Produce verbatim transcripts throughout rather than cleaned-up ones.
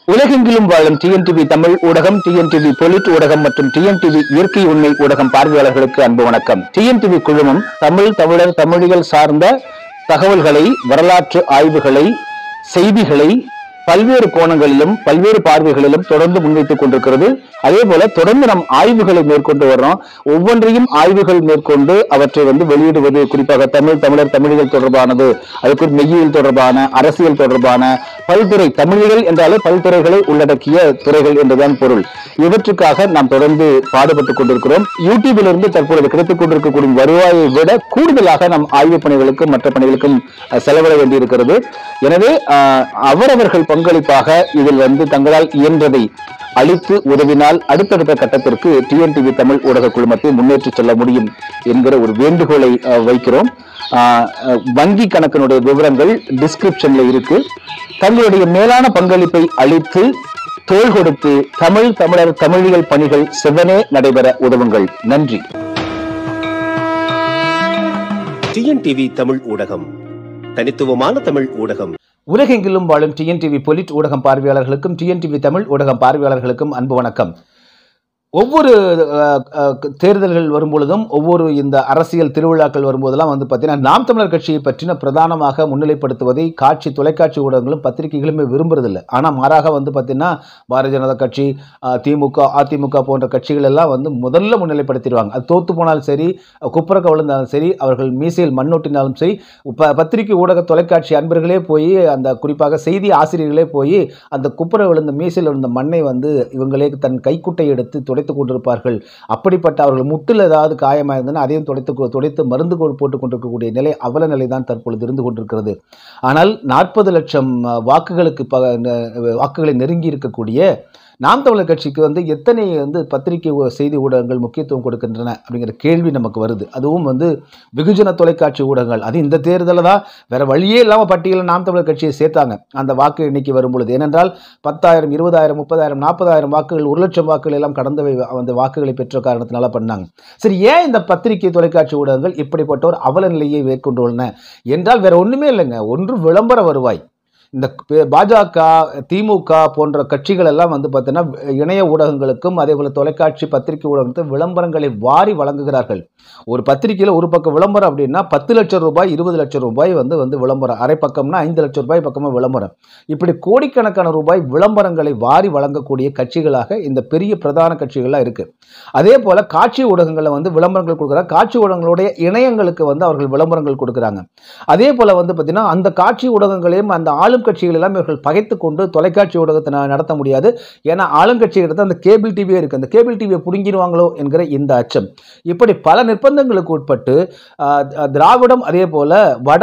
உலகெங்கிலும் வாழும் டிஎன்டிவி தமிழ் ஊடகம், டிஎன்டிவி பொலிட் ஊடகம் மற்றும் டிஎன்டிவி இயற்கை உண்மை ஊடகம் பார்வையாளர்களுக்கு அன்பு வணக்கம். டிஎன்டிவி குழுமம் தமிழ், தமிழர், தமிழியல் சார்ந்த தகவல்களை, வரலாற்று ஆய்வுகளை, செய்திகளை பல்வேறு கோணங்களிலும் பல்வேறு பார்வைகளிலும் தொடர்ந்து முன்வைத்துக் கொண்டிருக்கிறது. அதே போல தொடர்ந்து நம் ஆய்வுகளை மேற்கொண்டு வர்றோம். ஒவ்வொன்றையும் ஆய்வுகள் மேற்கொண்டு அவற்றை வந்து வெளியிடுவது, குறிப்பாக தமிழ், தமிழர், தமிழியல் தொடர்பானது, அதுக்கு மெய்யியல் தொடர்பான, அரசியல் தொடர்பான பல்துறை, தமிழியல் என்றாலே பல்துறைகளை உள்ளடக்கிய துறைகள் என்றுதான் பொருள். இவற்றுக்காக நாம் தொடர்ந்து பாடுபட்டுக் கொண்டிருக்கிறோம். யூடியூபிலிருந்து தற்பொழுது கிடைத்துக் கொண்டிருக்கக்கூடிய வருவாயை விட கூடுதலாக நம் ஆய்வு பணிகளுக்கும் மற்ற பணிகளுக்கும் செலவிட வேண்டியிருக்கிறது. எனவே அவரவர்கள் பங்களிப்பாக இதில் வந்து தங்களால் இயன்றதை அளித்து உதவினால் அடுத்தடுத்த கட்டத்திற்கு டிஎன்டிவி தமிழ் ஊடக குழுமத்தை முன்னேற்றி செல்ல முடியும் என்கிற ஒரு வேண்டுகோளை வைக்கிறோம். வங்கி கணக்கினுடைய விவரங்கள் டிஸ்கிரிப்ஷன்ல இருக்கு. தங்களுடைய மேலான பங்களிப்பை அளித்து தோள் கொடுத்து தமிழ், தமிழர், தமிழியல் பணிகள் செவ்வனே நடைபெற உதவுங்கள். நன்றி. டிஎன்டிவி தமிழ் ஊடகம், தனித்துவமான தமிழ் ஊடகம். உலகெங்கிலும் வாழும் டிஎன்டிவி பொலிட் ஊடகம் பார்வையாளர்களுக்கும் டிஎன்டிவி தமிழ் ஊடகம் பார்வையாளர்களுக்கும் அன்பு வணக்கம். ஒவ்வொரு தேர்தல்கள் வரும்பொழுதும், ஒவ்வொரு இந்த அரசியல் திருவிழாக்கள் வரும்போதெல்லாம் வந்து பார்த்தீங்கன்னா நாம் தமிழர் கட்சியை பற்றின பிரதானமாக முன்னிலைப்படுத்துவதை காட்சி தொலைக்காட்சி ஊடகங்களும் பத்திரிகைகளுமே விரும்புறதில்லை. ஆனால் மாறாக வந்து பார்த்தீங்கன்னா பாரதிய ஜனதா கட்சி, திமுக, அதிமுக போன்ற கட்சிகள் எல்லாம் வந்து முதல்ல முன்னிலைப்படுத்திடுவாங்க. அது தோத்து போனாலும் சரி, குப்புறக்க விழுந்தாலும் சரி, அவர்கள் மீசையில் மண்ணொட்டினாலும் சரி, ப பத்திரிகை ஊடக தொலைக்காட்சி அன்பர்களே போய், அந்த குறிப்பாக செய்தி ஆசிரியர்களே போய் அந்த குப்புற விழுந்த மீசையில் விழுந்த மண்ணை வந்து இவங்களே தன் கைக்குட்டை எடுத்து துடை கொண்டிருப்பார்கள். அப்படிப்பட்ட அவர்கள் முட்டில் ஏதாவது காயமாக இருந்ததுன்னா அதையும் துடைத்து துடைத்து மருந்து போட்டுக் கொண்டிருக்கக்கூடிய நிலை, அவல நிலை தான் தற்பொழுது இருந்து கொண்டிருக்கிறது. ஆனால் நாற்பது லட்சம் வாக்குகளுக்கு வாக்குகளை நெருங்கி இருக்கக்கூடிய நாம் தமிழர் கட்சிக்கு வந்து எத்தனை வந்து பத்திரிகை செய்தி ஊடகங்கள் முக்கியத்துவம் கொடுக்கின்றன அப்படிங்கிற கேள்வி நமக்கு வருது. அதுவும் வந்து வெகுஜன தொலைக்காட்சி ஊடகங்கள். அது இந்த தேர்தலில் தான் வேற வழியே இல்லாமல் பட்டியலில் நாம் தமிழர் கட்சியை சேர்த்தாங்க அந்த வாக்கு எண்ணிக்கை வரும்பொழுது. ஏனென்றால் பத்தாயிரம், இருபதாயிரம், முப்பதாயிரம், நாற்பதாயிரம் வாக்குகள், ஒரு லட்சம் வாக்குகள் எல்லாம் கடந்தவை அந்த வாக்குகளை பெற்ற காரணத்தினால பண்ணாங்க. சரி, ஏன் இந்த பத்திரிகை தொலைக்காட்சி ஊடகங்கள் இப்படிப்பட்ட ஒரு அவல நிலையை மேற்கொண்டுள்ளன என்றால் வேற ஒன்றுமே இல்லைங்க. ஒன்று விளம்பர வருவாய். இந்த பாஜக, திமுக போன்ற கட்சிகள் எல்லாம் வந்து பார்த்தீங்கன்னா இணைய ஊடகங்களுக்கும் அதே போல தொலைக்காட்சி பத்திரிகை ஊடகங்களுக்கும் விளம்பரங்களை வாரி வழங்குகிறார்கள். ஒரு பத்திரிகையில் ஒரு பக்கம் விளம்பரம் அப்படின்னா பத்து லட்சம் ரூபாய், இருபது லட்சம் ரூபாய் வந்து வந்து விளம்பரம், அரை பக்கம்னா ஐந்து லட்சம் ரூபாய் பக்கமாக விளம்பரம். இப்படி கோடிக்கணக்கான ரூபாய் விளம்பரங்களை வாரி வழங்கக்கூடிய கட்சிகளாக இந்த பெரிய பிரதான கட்சிகள்லாம் இருக்கு. அதே போல காட்சி ஊடகங்களில் வந்து விளம்பரங்கள் கொடுக்குறாங்க. காட்சி ஊடகங்களுடைய இணையங்களுக்கு வந்து அவர்கள் விளம்பரங்கள் கொடுக்குறாங்க. அதே போல வந்து பார்த்தீங்கன்னா அந்த காட்சி ஊடகங்களையும் அந்த ஆளும் கட்சிகள் எல்லாம் இவர்கள் பகைத்து கொண்டு தொலைக்காட்சி ஊடகத்தை நடத்த முடியாது. ஏன்னா ஆளுங்கட்சியிடத்து அந்த கேபிள் டிவியே இருக்கு. அந்த கேபிள் டிவியை புடுங்கிடுவாங்களோ என்கிற இந்த அச்சம். இப்படி பல நிர்பந்தங்களுக்கு உட்பட்டு திராவிடம், அதே போல வட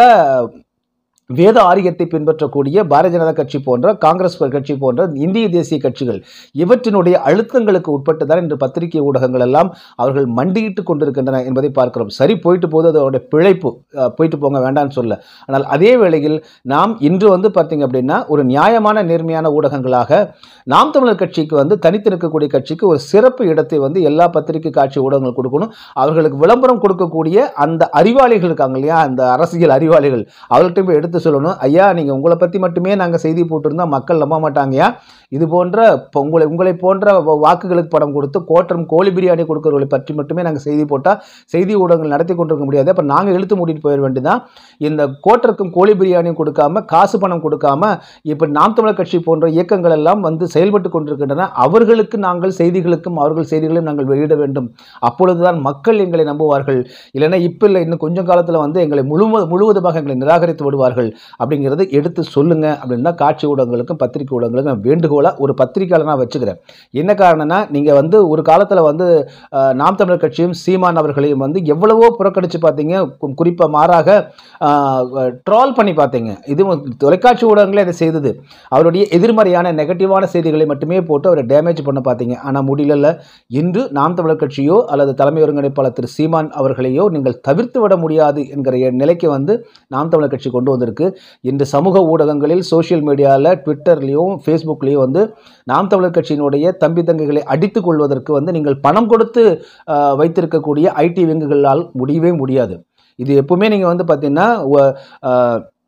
வேத ஆரியத்தை பின்பற்றக்கூடிய பாரதிய ஜனதா கட்சி போன்ற, காங்கிரஸ் கட்சி போன்ற இந்திய தேசிய கட்சிகள் இவற்றினுடைய அழுத்தங்களுக்கு உட்பட்டு தான் இன்று பத்திரிகை ஊடகங்கள் எல்லாம் அவர்கள் மண்டியிட்டு கொண்டிருக்கின்றன என்பதை பார்க்கிறோம். சரி, போயிட்டு போது அதோட பிழைப்பு, போயிட்டு போங்க, வேண்டான்னு சொல்ல. ஆனால் அதே வேளையில் நாம் இன்று வந்து பார்த்தீங்க அப்படின்னா ஒரு நியாயமான நேர்மையான ஊடகங்களாக நாம் தமிழர் கட்சிக்கு வந்து தனித்து இருக்கக்கூடிய கட்சிக்கு ஒரு சிறப்பு இடத்தை வந்து எல்லா பத்திரிகை காட்சி ஊடகங்கள் கொடுக்கணும். அவர்களுக்கு விளம்பரம் கொடுக்கக்கூடிய அந்த அறிவாளிகள் இருக்காங்க இல்லையா, அந்த அரசியல் அறிவாளிகள், அவர்கள்ட்ட போய் எடுத்து சொல்லணும், ஐயா நீங்க உங்களை பத்தி மட்டுமே நாங்க செய்தி போட்டிருந்தா மக்கள் நம்ப மாட்டாங்கயா. இது போன்ற உங்களை உங்களை போன்ற வாக்குகளுக்கு படம் கொடுத்து கோட்டம் கோழி பிரியாணி கொடுக்கறவர்களை பற்றி மட்டுமே நாங்கள் செய்தி போட்டால் செய்தி ஊடகங்கள் நடத்தி கொண்டிருக்க முடியாது. அப்போ நாங்கள் இழுத்து மூடிட்டு போயிட வேண்டியதான். இந்த கோட்டருக்கும் கோழி பிரியாணியும் கொடுக்காம, காசு பணம் கொடுக்காம இப்போ நாம் தமிழர் கட்சி போன்ற இயக்கங்கள் எல்லாம் வந்து செயல்பட்டு கொண்டிருக்கின்றன. அவர்களுக்கு நாங்கள் செய்திகளுக்கும் அவர்கள் செய்திகளையும் நாங்கள் வெளியிட வேண்டும். அப்பொழுதுதான் மக்கள் எங்களை நம்புவார்கள். இல்லைன்னா இப்போ இல்லை, இன்னும் கொஞ்சம் காலத்தில் வந்து எங்களை முழுவ முழுவதுமாக எங்களை நிராகரித்து விடுவார்கள் அப்படிங்கிறது எடுத்து சொல்லுங்க அப்படின்னு தான் காட்சி ஊடகங்களுக்கும் பத்திரிகை ஊடகங்களுக்கும் வேண்டுகோள் ஒரு பத்திரிகையாளர் நான் வச்சுக்கிறேன். என்ன காரணம்னா, நீங்க வந்து ஒரு காலத்துல வந்து நாம் தமிழர் கட்சியும் சீமான் அவர்களையும் வந்து எவ்வளவோ புறக்கணிச்சு பார்த்தீங்க. குறிப்பா மாறாக ட்ரால் பண்ணி பார்த்தீங்க. இது தொலைக்காட்சி ஊடகங்களே அதை செய்தது. அவருடைய எதிர்மறையான நெகட்டிவான செய்திகளை மட்டுமே போட்டு அவரை டேமேஜ் பண்ண பார்த்தீங்க. ஆனால் முடியல. இன்று நாம் தமிழர் கட்சியோ அல்லது தலைமை ஒருங்கிணைப்பாளர் திரு சீமான் அவர்களையோ நீங்கள் தவிர்த்து விட முடியாது என்கிற நிலைக்கு வந்து நாம் தமிழர் கட்சி கொண்டு வந்திருக்கு. இன்று சமூக ஊடகங்களில், சோசியல் மீடியாவில், ட்விட்டர்லையும் ஃபேஸ்புக்லேயும் வந்து நாம் தமிழர் கட்சியினுடைய தம்பி தங்கைகளை அடித்துக் கொள்வதற்கு வந்து நீங்கள் பணம் கொடுத்து வைத்திருக்கக்கூடிய ஐடி விங்குகளால் முடியவே முடியாது. இது எப்பவுமே நீங்கள் வந்து பார்த்தீங்கன்னா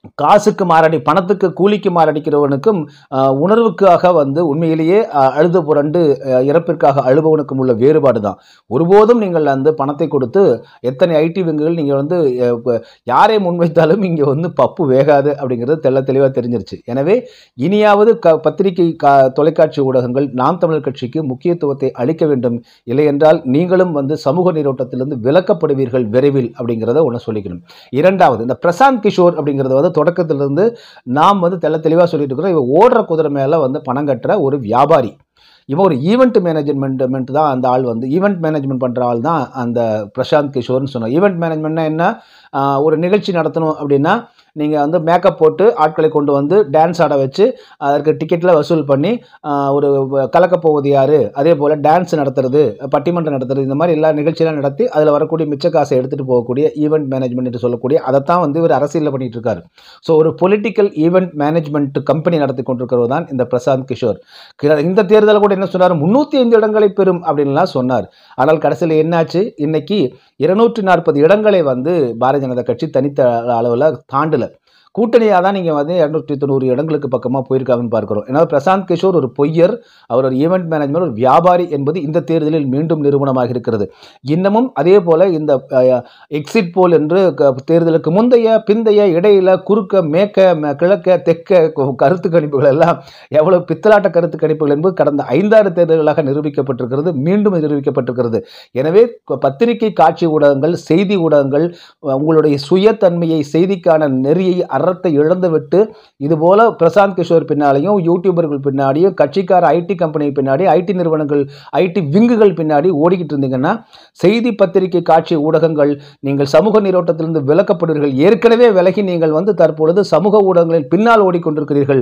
காசுக்கு மாரடி பணத்துக்கு கூலிக்கு மாரடிக்கிறவனுக்கும் அஹ், உணர்வுக்காக வந்து உண்மையிலேயே அஹ், அழுது புரண்டு அஹ், இறப்பிற்காக அழுபவனுக்கும் உள்ள வேறுபாடு தான். ஒருபோதும் நீங்கள் அந்த பணத்தை கொடுத்து எத்தனை ஐடி விங்குகள் நீங்கள் வந்து அஹ், இப்ப யாரை முன்வைத்தாலும் இங்கே வந்து பப்பு வேகாது அப்படிங்கிறது தெள்ள தெளிவாக தெரிஞ்சிருச்சு. எனவே இனியாவது க பத்திரிகை கா தொலைக்காட்சி ஊடகங்கள் நாம் தமிழர் கட்சிக்கு முக்கியத்துவத்தை அளிக்க வேண்டும். இல்லை என்றால் நீங்களும் வந்து சமூக நீரோட்டத்திலிருந்து விலக்கப்படுவீர்கள் விரைவில் அப்படிங்கிறத ஒன்று சொல்லிக்கணும். இரண்டாவது, இந்த பிரசாந்த் கிஷோர் அப்படிங்கிறது வந்து தொடக்கத்திலிருந்து நாம் வந்து தெள்ள தெளிவாக சொல்லிட்டு இருக்கிறோம். இவன் ஓடுற குதிரை மேலே வந்து பணம் கட்டுற ஒரு வியாபாரி. இவன் ஒரு ஈவெண்ட் மேனேஜ்மெண்ட் தான் அந்த ஆள் வந்து ஈவெண்ட் மேனேஜ்மெண்ட் பண்ணுற ஆள் தான் அந்த பிரசாந்த் கிஷோர்னு சொன்னார். ஈவெண்ட் மேனேஜ்மெண்ட்னா என்ன? ஆஹ் ஒரு நிகழ்ச்சி நடத்தணும் அப்படின்னா நீங்கள் வந்து மேக்கப் போட்டு ஆட்களை கொண்டு வந்து டான்ஸ் ஆட வச்சு அதற்கு டிக்கெட்டில் வசூல் பண்ணி ஆஹ் ஒரு கலக்க போவது யார், அதே போல் டான்ஸ் நடத்துறது, பட்டிமன்றம் நடத்துறது, இந்த மாதிரி எல்லா நிகழ்ச்சியெல்லாம் நடத்தி அதில் வரக்கூடிய மிச்ச காசை எடுத்துகிட்டு போகக்கூடிய ஈவெண்ட் மேனேஜ்மெண்ட் என்று சொல்லக்கூடிய அதைத்தான் வந்து இவர் அரசியலில் பண்ணிட்டு இருக்காரு. ஸோ ஒரு பொலிட்டிக்கல் ஈவெண்ட் மேனேஜ்மெண்ட் கம்பெனி நடத்தி கொண்டிருக்கிறது தான் இந்த பிரசாந்த் கிஷோர். இந்த தேர்தலில் கூட என்ன சொன்னார்? முன்னூற்றி ஐந்து இடங்களை பெறும் அப்படின்லாம் சொன்னார். ஆனால் கடைசியில் என்னாச்சு? இன்னைக்கு இருநூற்றி நாற்பது இடங்களை வந்து பாரதிய ஜனதா கட்சி தனித்த அளவில் தாண்டல. கூட்டணியாக தான் நீங்கள் வந்து இரநூற்றி தொண்ணூறு இடங்களுக்கு பக்கமாக போயிருக்காங்கன்னு பார்க்குறோம். ஏன்னா பிரசாந்த் கிஷோர் ஒரு பொய்யர், அவர் ஒரு ஈவெண்ட் மேனேஜ்மெண்ட் ஒரு வியாபாரி என்பது இந்த தேர்தலில் மீண்டும் நிரூபணமாக இருக்கிறது. இன்னமும் அதே போல் இந்த எக்ஸிட் போல் என்று தேர்தலுக்கு முந்தைய பிந்தைய இடையில குறுக்க மேற்க கிழக்க தெற்க கருத்து கணிப்புகள் எல்லாம் எவ்வளவு பித்தலாட்ட கருத்து கணிப்புகள் என்பது கடந்த ஐந்தாறு தேர்தல்களாக நிரூபிக்கப்பட்டிருக்கிறது, மீண்டும் நிரூபிக்கப்பட்டிருக்கிறது. எனவே பத்திரிகை காட்சி ஊடகங்கள், செய்தி ஊடகங்கள் உங்களுடைய சுயத்தன்மையை, செய்திக்கான நெறியை அறத்தை இழந்துவிட்டு இதுபோல பிரசாந்த் கிஷோர் பின்னாலையும் யூடியூபர்கள் பின்னாடியும் கட்சிக்கார ஐடி கம்பெனி பின்னாடி ஐடி நிறுவனங்கள் ஐடி விங்குகள் பின்னாடி ஓடிக்கிட்டு இருந்தீங்கன்னா செய்தி பத்திரிகை காட்சி ஊடகங்கள் நீங்கள் சமூக நீரோட்டத்திலிருந்து விலக்கப்படுவீர்கள். ஏற்கனவே விலகி நீங்கள் வந்து தற்பொழுது சமூக ஊடகங்களில் பின்னால் ஓடிக்கொண்டிருக்கிறீர்கள்.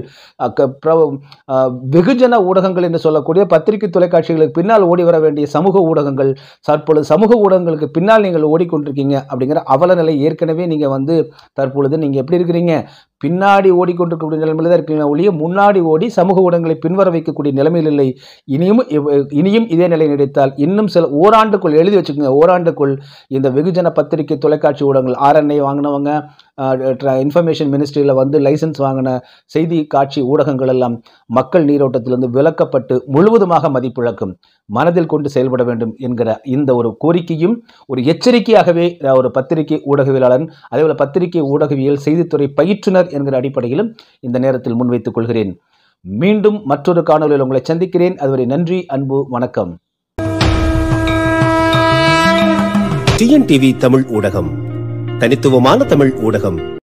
வெகுஜன ஊடகங்கள் என்று சொல்லக்கூடிய பத்திரிகை தொலைக்காட்சிகளுக்கு பின்னால் ஓடி வர வேண்டிய சமூக ஊடகங்கள் தற்பொழுது சமூக ஊடகங்களுக்கு பின்னால் நீங்கள் ஓடிக்கொண்டிருக்கீங்க அப்படிங்கிற அவல நிலை ஏற்கனவே நீங்கள் வந்து தற்பொழுது நீங்கள் எப்படி இருக்கிறீங்க? பின்னாடி ஓடிக்கொண்டிருக்கக்கூடிய நிலைமையில் தான் இருக்கீங்க ஒழிய முன்னாடி ஓடி சமூக ஊடகங்களை பின்வர வைக்கக்கூடிய நிலைமையில் இல்லை. இனியும் இனியும் இதே நிலை நீடித்தால் இன்னும் சில ஓராண்டுக்குள் எழுதி வச்சுக்கோங்க, ஓராண்டுக்குள் இந்த வெகுஜன பத்திரிகை தொலைக்காட்சி ஊடகங்கள் ஆர்என்ஐ வாங்கினவங்க, இன்ஃபர்மேஷன் மினிஸ்ட்ரியில் வந்து லைசன்ஸ் வாங்கின செய்தி காட்சி ஊடகங்கள் எல்லாம் மக்கள் நீரோட்டத்திலிருந்து விலக்கப்பட்டு முழுவதுமாக மதிப்பிழக்கும். மனதில் கொண்டு செயல்பட வேண்டும் என்கிற இந்த ஒரு கோரிக்கையும் ஒரு எச்சரிக்கையாகவே ஒரு பத்திரிகை ஊடகவியலாளர், அதேபோல பத்திரிகை ஊடகவியல் செய்தித்துறை பயிற்றுனர் என்கிற அடிப்படையிலும் இந்த நேரத்தில் முன்வைத்துக் கொள்கிறேன். மீண்டும் மற்றொரு காணொலியில் உங்களை சந்திக்கிறேன். அதுவரை நன்றி, அன்பு, வணக்கம். டிஎன்டிவி தமிழ் ஊடகம், தனித்துவமான தமிழ் ஊடகம்.